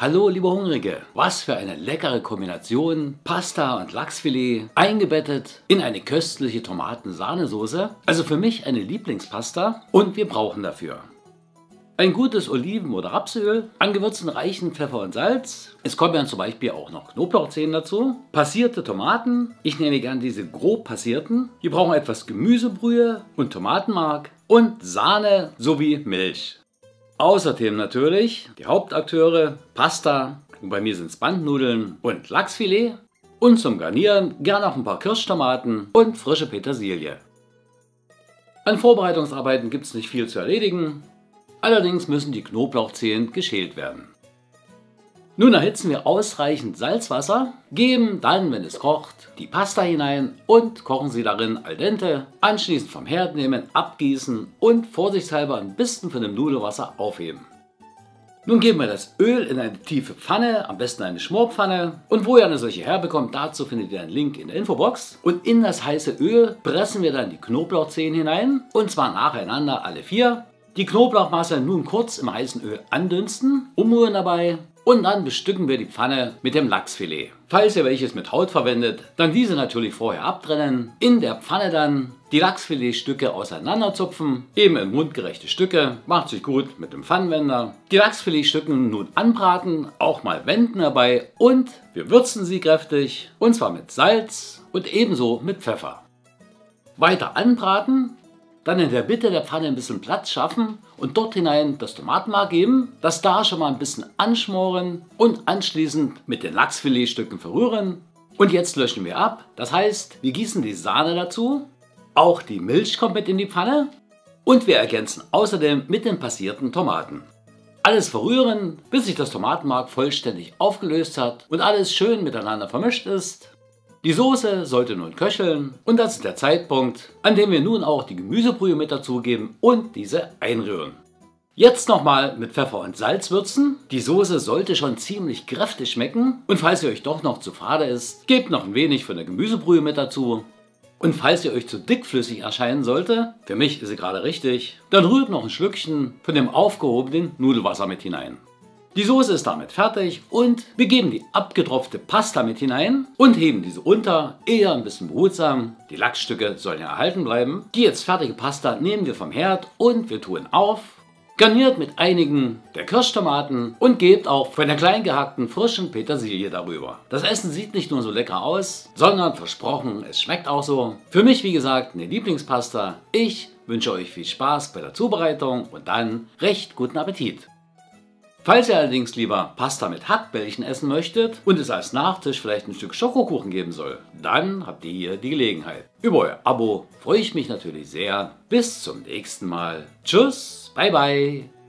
Hallo liebe Hungrige, was für eine leckere Kombination, Pasta und Lachsfilet eingebettet in eine köstliche Tomaten-Sahnesoße, also für mich eine Lieblingspasta und wir brauchen dafür ein gutes Oliven- oder Rapsöl, angewürzten reichen Pfeffer und Salz, es kommen ja zum Beispiel auch noch Knoblauchzehen dazu, passierte Tomaten, ich nehme gern diese grob passierten, wir brauchen etwas Gemüsebrühe und Tomatenmark und Sahne sowie Milch. Außerdem natürlich die Hauptakteure, Pasta, und bei mir sind es Bandnudeln und Lachsfilet und zum Garnieren gern noch ein paar Kirschtomaten und frische Petersilie. An Vorbereitungsarbeiten gibt es nicht viel zu erledigen, allerdings müssen die Knoblauchzehen geschält werden. Nun erhitzen wir ausreichend Salzwasser, geben dann, wenn es kocht, die Pasta hinein und kochen sie darin al dente, anschließend vom Herd nehmen, abgießen und vorsichtshalber ein bisschen von dem Nudelwasser aufheben. Nun geben wir das Öl in eine tiefe Pfanne, am besten eine Schmorpfanne, und wo ihr eine solche herbekommt, dazu findet ihr einen Link in der Infobox. Und in das heiße Öl pressen wir dann die Knoblauchzehen hinein, und zwar nacheinander alle 4. Die Knoblauchmasse nun kurz im heißen Öl andünsten, umrühren dabei und dann bestücken wir die Pfanne mit dem Lachsfilet. Falls ihr welches mit Haut verwendet, dann diese natürlich vorher abtrennen, in der Pfanne dann die Lachsfiletstücke auseinanderzupfen, eben in mundgerechte Stücke, macht sich gut mit dem Pfannenwender. Die Lachsfiletstücke nun anbraten, auch mal wenden dabei und wir würzen sie kräftig, und zwar mit Salz und ebenso mit Pfeffer. Weiter anbraten. Dann in der Mitte der Pfanne ein bisschen Platz schaffen und dort hinein das Tomatenmark geben, das da schon mal ein bisschen anschmoren und anschließend mit den Lachsfiletstücken verrühren. Und jetzt löschen wir ab, das heißt, wir gießen die Sahne dazu, auch die Milch kommt mit in die Pfanne und wir ergänzen außerdem mit den passierten Tomaten. Alles verrühren, bis sich das Tomatenmark vollständig aufgelöst hat und alles schön miteinander vermischt ist. Die Soße sollte nun köcheln und das ist der Zeitpunkt, an dem wir nun auch die Gemüsebrühe mit dazugeben und diese einrühren. Jetzt nochmal mit Pfeffer und Salz würzen. Die Soße sollte schon ziemlich kräftig schmecken und falls ihr euch doch noch zu fade ist, gebt noch ein wenig von der Gemüsebrühe mit dazu. Und falls ihr euch zu dickflüssig erscheinen sollte, für mich ist sie gerade richtig, dann rührt noch ein Schlückchen von dem aufgehobenen Nudelwasser mit hinein. Die Soße ist damit fertig und wir geben die abgetropfte Pasta mit hinein und heben diese unter, eher ein bisschen behutsam. Die Lachsstücke sollen ja erhalten bleiben. Die jetzt fertige Pasta nehmen wir vom Herd und wir tun auf. Garniert mit einigen der Kirschtomaten und gebt auch von der klein gehackten frischen Petersilie darüber. Das Essen sieht nicht nur so lecker aus, sondern versprochen, es schmeckt auch so. Für mich wie gesagt eine Lieblingspasta. Ich wünsche euch viel Spaß bei der Zubereitung und dann recht guten Appetit. Falls ihr allerdings lieber Pasta mit Hackbällchen essen möchtet und es als Nachtisch vielleicht ein Stück Schokokuchen geben soll, dann habt ihr hier die Gelegenheit. Über euer Abo freue ich mich natürlich sehr. Bis zum nächsten Mal. Tschüss, bye bye.